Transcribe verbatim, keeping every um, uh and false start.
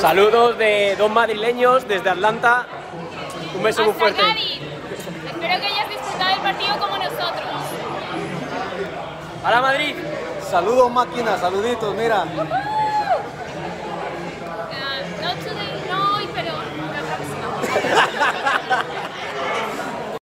Saludos de dos madrileños desde Atlanta. Un beso muy fuerte. Cádiz. Espero que hayas disfrutado del partido como nosotros. ¡Hala Madrid! Saludos máquinas, saluditos, mira.